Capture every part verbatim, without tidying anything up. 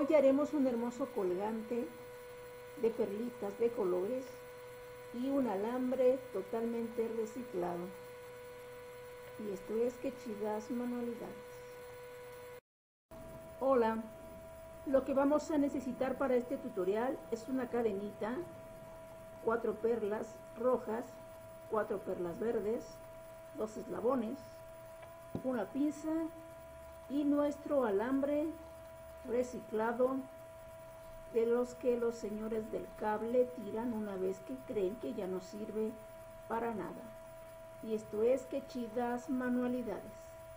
Hoy haremos un hermoso colgante de perlitas de colores y un alambre totalmente reciclado. Y esto es Que Chidas Manualidades. Hola, lo que vamos a necesitar para este tutorial es una cadenita, cuatro perlas rojas, cuatro perlas verdes, dos eslabones, una pinza y nuestro alambre reciclado, de los que los señores del cable tiran una vez que creen que ya no sirve para nada. Y esto es Que Chidas Manualidades.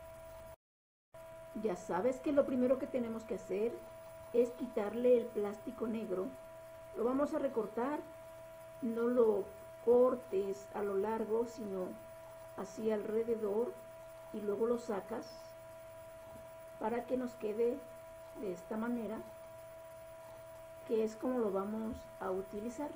Ya sabes que lo primero que tenemos que hacer es quitarle el plástico negro. Lo vamos a recortar, no lo cortes a lo largo, sino así alrededor, y luego lo sacas para que nos quede de esta manera, que es como lo vamos a utilizar.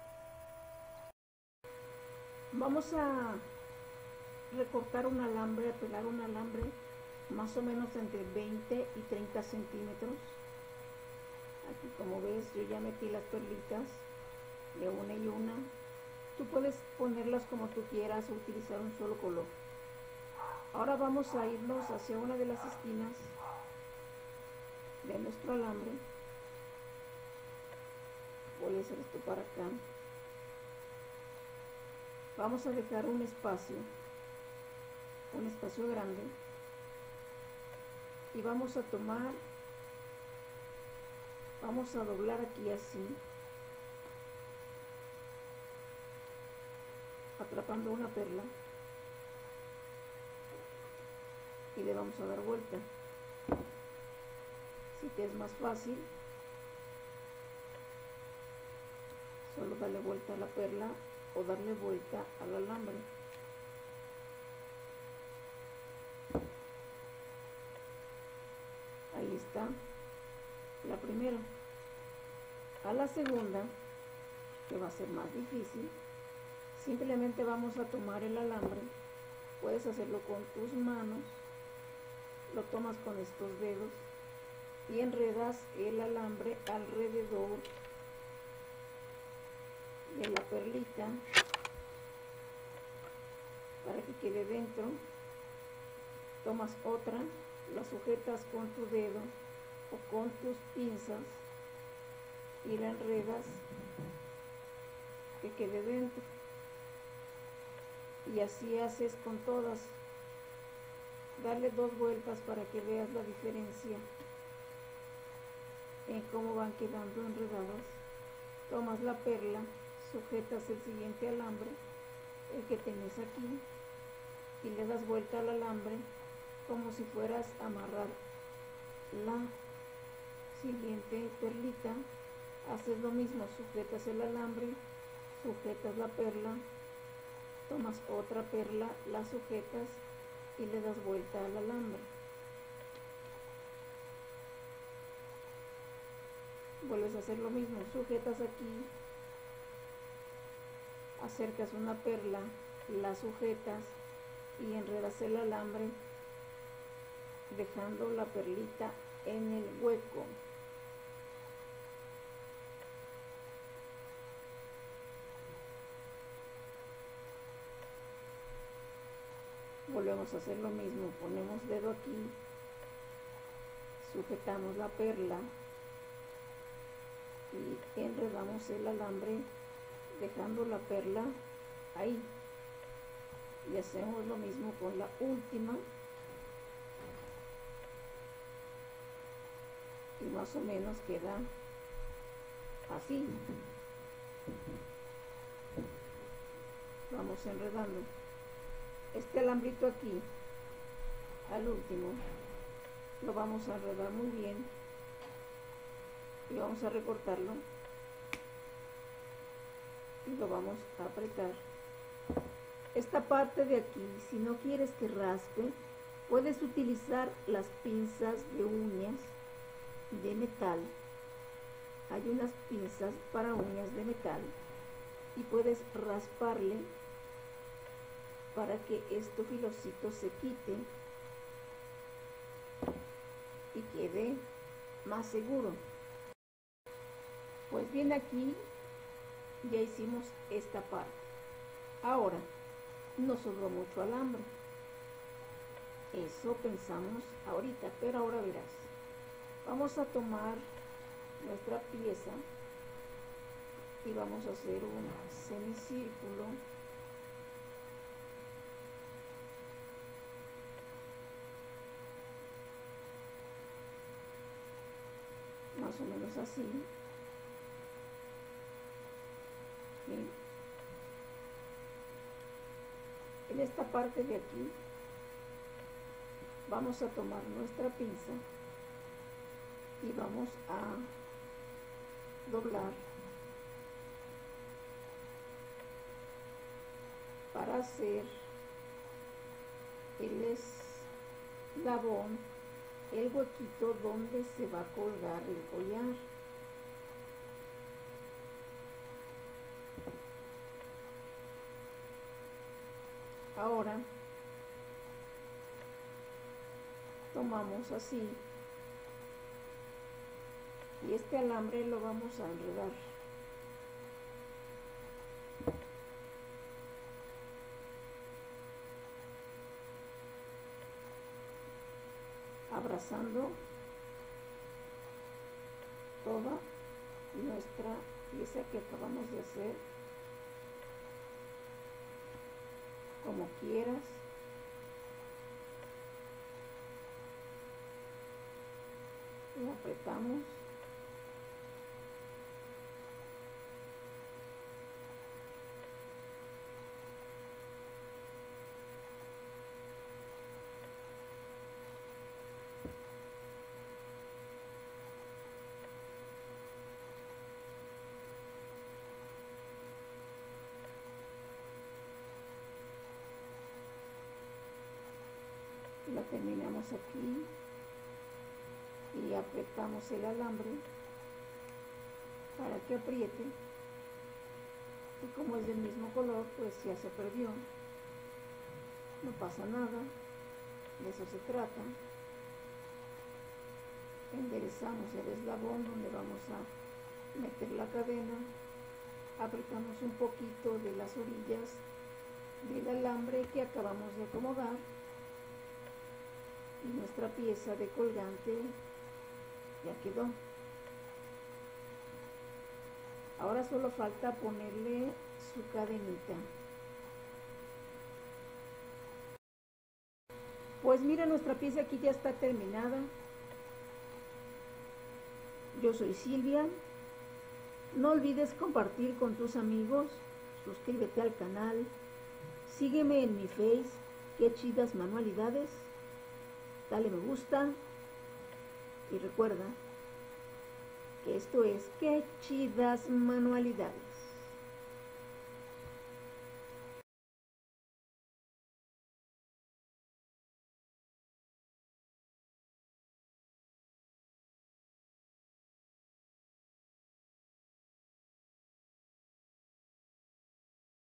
Vamos a recortar un alambre, a pegar un alambre más o menos entre veinte y treinta centímetros. Aquí, como ves, yo ya metí las perlitas de una y una. Tú puedes ponerlas como tú quieras o utilizar un solo color. Ahora vamos a irnos hacia una de las esquinas de nuestro alambre. Voy a hacer esto para acá. Vamos a dejar un espacio, un espacio grande, y vamos a tomar, vamos a doblar aquí así, atrapando una perla, y le vamos a dar vuelta. Si te es más fácil, solo darle vuelta a la perla o darle vuelta al alambre. Ahí está la primera. A la segunda, que va a ser más difícil, simplemente vamos a tomar el alambre. Puedes hacerlo con tus manos, lo tomas con estos dedos y enredas el alambre alrededor de la perlita para que quede dentro. Tomas otra, la sujetas con tu dedo o con tus pinzas y la enredas que quede dentro, y así haces con todas. Dale dos vueltas para que veas la diferencia en cómo van quedando enredadas. Tomas la perla, sujetas el siguiente alambre, el que tienes aquí, y le das vuelta al alambre como si fueras a amarrar la siguiente perlita. Haces lo mismo, sujetas el alambre, sujetas la perla, tomas otra perla, la sujetas y le das vuelta al alambre. Vuelves a hacer lo mismo, sujetas aquí, acercas una perla, la sujetas y enredas el alambre dejando la perlita en el hueco. Volvemos a hacer lo mismo, ponemos dedo aquí, sujetamos la perla y enredamos el alambre dejando la perla ahí, y hacemos lo mismo con la última, y más o menos queda así. Vamos enredando este alambrito aquí al último, lo vamos a enredar muy bien y vamos a recortarlo y lo vamos a apretar. Esta parte de aquí, si no quieres que raspe, puedes utilizar las pinzas de uñas de metal. Hay unas pinzas para uñas de metal y puedes rasparle para que este filocito se quite y quede más seguro. Pues bien, aquí ya hicimos esta parte. Ahora nos sobró mucho alambre, eso pensamos ahorita, pero ahora verás, vamos a tomar nuestra pieza y vamos a hacer un semicírculo más o menos así. Bien. En esta parte de aquí vamos a tomar nuestra pinza y vamos a doblar para hacer el eslabón, el huequito donde se va a colgar el collar. Ahora tomamos así y este alambre lo vamos a enredar. Abrazando toda nuestra pieza que acabamos de hacer, como quieras. Lo apretamos. Lo terminamos aquí y apretamos el alambre para que apriete, y como es del mismo color pues ya se perdió, no pasa nada, de eso se trata. Enderezamos el eslabón donde vamos a meter la cadena, apretamos un poquito de las orillas del alambre que acabamos de acomodar y nuestra pieza de colgante ya quedó. Ahora solo falta ponerle su cadenita. Pues mira, nuestra pieza aquí ya está terminada. Yo soy Silvia. No olvides compartir con tus amigos, suscríbete al canal, sígueme en mi Face, Qué Chidas Manualidades, dale me gusta y recuerda que esto es Qué Chidas Manualidades.